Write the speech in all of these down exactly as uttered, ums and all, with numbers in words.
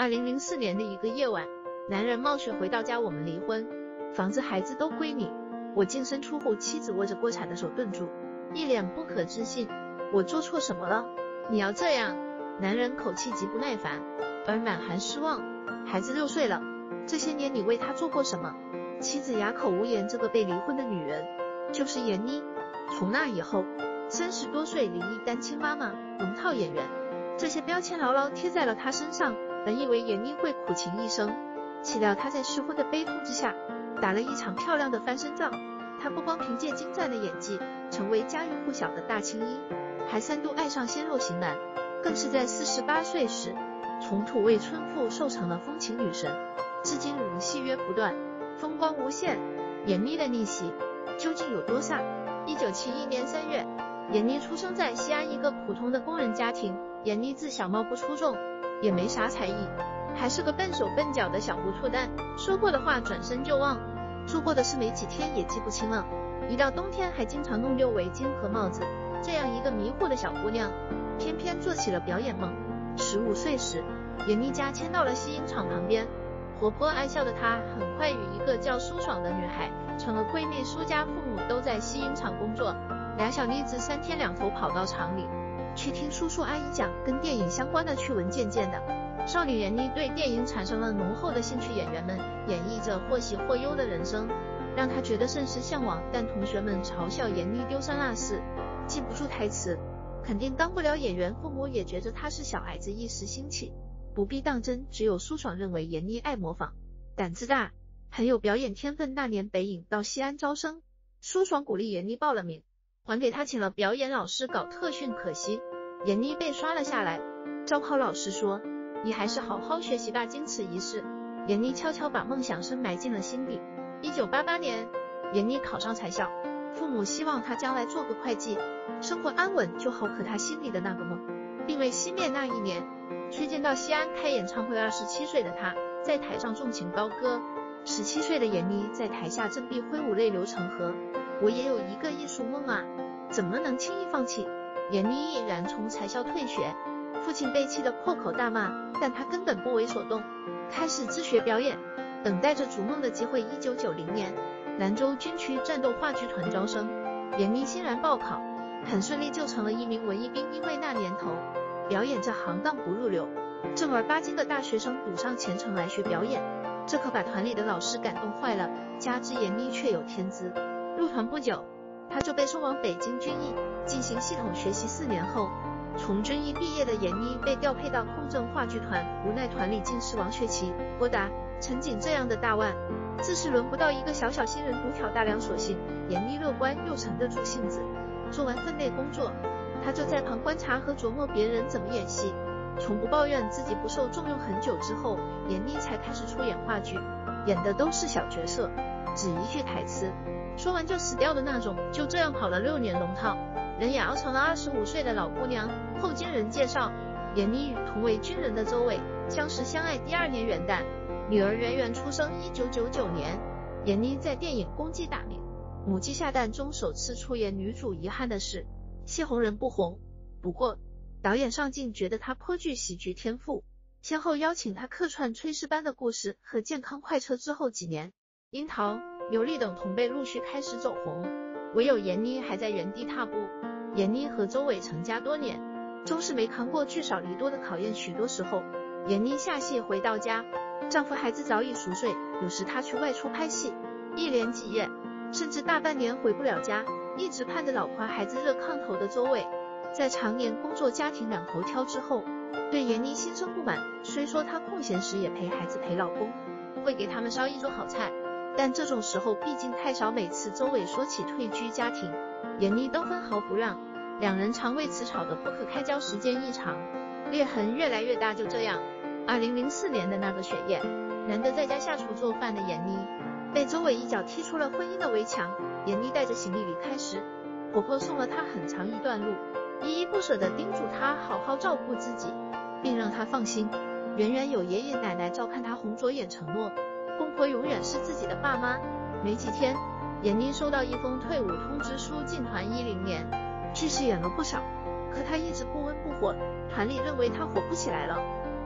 二零零四年的一个夜晚，男人冒雪回到家，我们离婚，房子孩子都归你。我净身出户，妻子握着锅铲的手顿住，一脸不可置信。我做错什么了？你要这样？男人口气极不耐烦，而满含失望。孩子六岁了，这些年你为他做过什么？妻子哑口无言。这个被离婚的女人就是闫妮。从那以后，三十多岁离异单亲妈妈，龙套演员，这些标签牢牢贴在了她身上。本以为闫妮会苦情一生，岂料她在失婚的悲痛之下打了一场漂亮的翻身仗。她不光凭借精湛的演技成为家喻户晓的大青衣，还三度爱上鲜肉型男，更是在四十八岁时从土味村妇瘦成了风情女神，至今如戏约不断，风光无限。闫妮的逆袭究竟有多飒？一九七一年三月，闫妮出生在西安一个普通的工人家庭。闫妮自小貌不出众，也没啥才艺，还是个笨手笨脚的小糊涂蛋，说过的话转身就忘，做过的事没几天也记不清了。一到冬天还经常弄丢围巾和帽子。这样一个迷糊的小姑娘，偏偏做起了表演梦。十五岁时，闫妮家迁到了西影厂旁边，活泼爱笑的她很快与一个叫苏爽的女孩成了闺蜜。苏家父母都在西影厂工作，俩小妮子三天两头跑到厂里去听叔叔阿姨讲跟电影相关的趣闻。渐渐的，少女闫妮对电影产生了浓厚的兴趣。演员们演绎着或喜或忧的人生，让她觉得甚是向往。但同学们嘲笑闫妮丢三落四，记不住台词，肯定当不了演员。父母也觉得她是小孩子，一时兴起不必当真。只有苏爽认为闫妮爱模仿，胆子大，很有表演天分。那年北影到西安招生，苏爽鼓励闫妮报了名，还给她请了表演老师搞特训。可惜闫妮被刷了下来。招考老师说，你还是好好学习吧。经此一事，闫妮悄悄把梦想深埋进了心底。一九八八年，闫妮考上财校，父母希望她将来做个会计，生活安稳就好。可她心里的那个梦并未熄灭。那一年，崔健到西安开演唱会，二十七岁的她在台上纵情高歌，十七岁的闫妮在台下振臂挥舞，泪流成河。我也有一个艺术梦啊，怎么能轻易放弃？闫妮毅然从财校退学，父亲被气得破口大骂，但她根本不为所动，开始自学表演，等待着逐梦的机会。一九九零年，兰州军区战斗话剧团招生，闫妮欣然报考，很顺利就成了一名文艺兵。因为那年头表演这行当不入流，正儿八经的大学生赌上前程来学表演，这可把团里的老师感动坏了。加之闫妮确有天资，入团不久，她就被送往北京军艺进行系统学习。四年后，从军艺毕业的闫妮被调配到空政话剧团，无奈团里尽是王学圻、郭达、陈瑾这样的大腕，自是轮不到一个小小新人独挑大梁。所幸闫妮乐观又沉得住性子，做完分内工作，她就在旁观察和琢磨别人怎么演戏，从不抱怨自己不受重用。很久之后，闫妮才开始出演话剧，演的都是小角色，只一句台词说完就死掉的那种。就这样跑了六年龙套，人也熬成了二十五岁的老姑娘。后经人介绍，闫妮与同为军人的周伟相识相爱。第二年元旦，女儿圆圆出生。一九九九年，闫妮在电影《公鸡大名母鸡下蛋》中首次出演女主。遗憾的是，戏红人不红。不过导演尚敬觉得她颇具喜剧天赋，先后邀请她客串《炊事班的故事》和《健康快车》。之后几年，樱桃、刘丽等同辈陆续开始走红，唯有闫妮还在原地踏步。闫妮和周伟成家多年，终是没扛过聚少离多的考验。许多时候，闫妮下戏回到家，丈夫孩子早已熟睡，有时她去外出拍戏，一连几夜甚至大半年回不了家，一直盼着老婆孩子热炕头的周伟，在常年工作家庭两头挑之后，对闫妮心生不满。虽说她空闲时也陪孩子陪老公，会给他们烧一桌好菜，但这种时候毕竟太少。每次周伟说起退居家庭，闫妮都分毫不让，两人常为此吵得不可开交。时间一长，裂痕越来越大。就这样，二零零四年的那个雪夜，难得在家下厨做饭的闫妮被周伟一脚踢出了婚姻的围墙。闫妮带着行李离开时，婆婆送了她很长一段路，依依不舍地叮嘱她好好照顾自己，并让她放心，圆圆有爷爷奶奶照看她。红着眼承诺，公婆永远是自己的爸妈。没几天，闫妮收到一封退伍通知书，进团一零年，剧是演了不少，可她一直不温不火，团里认为她火不起来了，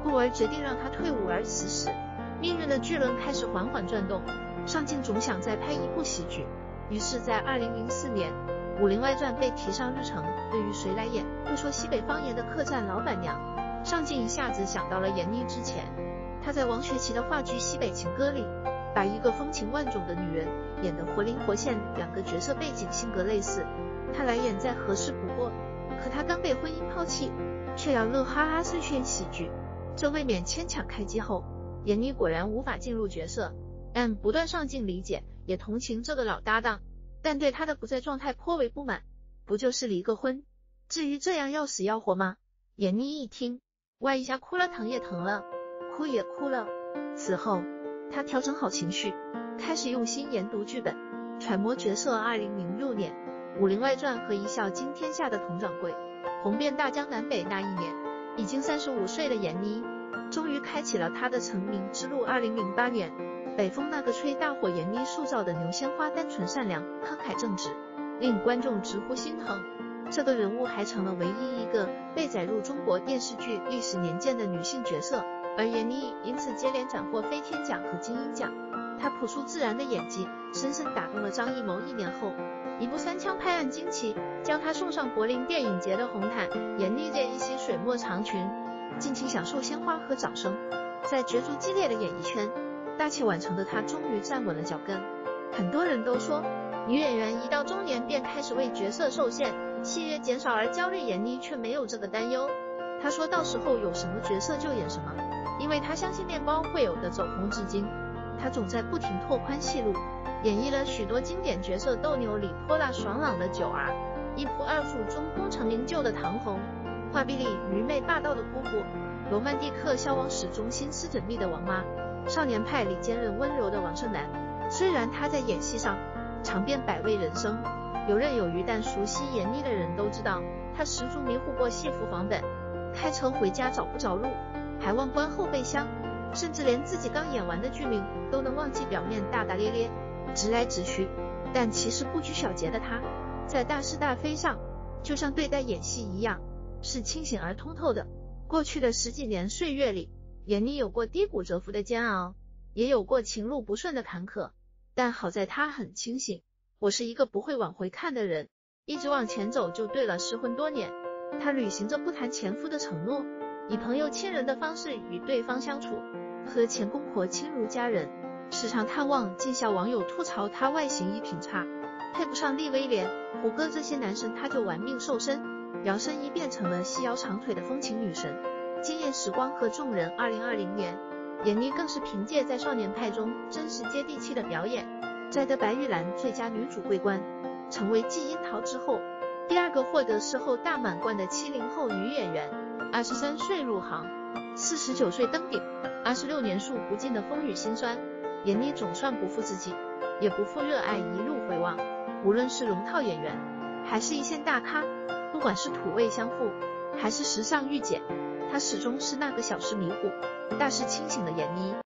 故而决定让他退伍。而此时，命运的巨轮开始缓缓转动，上镜总想再拍一部喜剧。于是，在二零零四年，《武林外传》被提上日程。对于谁来演会说西北方言的客栈老板娘，上镜一下子想到了闫妮。之前，她在王学圻的话剧《西北情歌》里，把一个风情万种的女人演得活灵活现，两个角色背景性格类似，她来演再合适不过。可她刚被婚姻抛弃，却要乐哈哈碎炫喜剧，这未免牵强。开机后，闫妮果然无法进入角色。M 不断上镜理解，也同情这个老搭档，但对他的不在状态颇为不满。不就是离个婚，至于这样要死要活吗？闫妮一听，哇一下哭了，疼也疼了，哭也哭了。此后，他调整好情绪，开始用心研读剧本，揣摩角色。二零零六年，《武林外传》和一笑惊天下的佟掌柜红遍大江南北。那一年，已经三十五岁的闫妮终于开启了她的成名之路。二零零八年，北风那个吹大火，闫妮塑造的牛鲜花单纯善良、慷慨正直，令观众直呼心疼。这个人物还成了唯一一个被载入中国电视剧历史年鉴的女性角色，而闫妮因此接连斩获飞天奖和金鹰奖。她朴素自然的演技深深打动了张艺谋。一年后，一部三枪拍案惊奇将她送上柏林电影节的红毯，闫妮这一袭水墨长裙，尽情享受鲜花和掌声。在角逐激烈的演艺圈，大器晚成的她终于站稳了脚跟。很多人都说，女演员一到中年便开始为角色受限，戏约减少而焦虑。闫妮却没有这个担忧，她说到时候有什么角色就演什么，因为她相信面包会有的走红至今。她总在不停拓宽戏路，演绎了许多经典角色，斗牛里泼辣爽朗的九儿，一仆二副中功成名就的唐红，画壁里愚昧霸道的姑姑，罗曼蒂克消亡史中心思缜密的王妈，少年派里坚韧温柔的王胜男。虽然她在演戏上尝遍百味人生，游刃有余，但熟悉闫妮的人都知道，她十足迷糊过戏服房本，开车回家找不着路，还忘关后备箱，甚至连自己刚演完的剧名都能忘记。表面大大咧咧，直来直去，但其实不拘小节的她，在大是大非上，就像对待演戏一样，是清醒而通透的。过去的十几年岁月里，闫妮有过低谷蛰伏的煎熬，也有过情路不顺的坎坷，但好在她很清醒。我是一个不会往回看的人，一直往前走就对了。失婚多年，她履行着不谈前夫的承诺，以朋友亲人的方式与对方相处，和前公婆亲如家人，时常探望尽孝。网友吐槽她外形一品差，配不上利威廉、胡歌这些男神，她就玩命瘦身，摇身一变成了细腰长腿的风情女神，惊艳时光和众人。二零二零年，闫妮更是凭借在少年派中真实接地气的表演，摘得白玉兰最佳女主桂冠，成为继樱桃之后第二个获得视后大满贯的七零后女演员。二十三岁入行，四十九岁登顶，二十六年数不尽的风雨辛酸，闫妮总算不负自己，也不负热爱，一路回望。无论是龙套演员，还是一线大咖，不管是土味相妇，还是时尚御姐，她始终是那个小时迷糊，大事清醒的闫妮。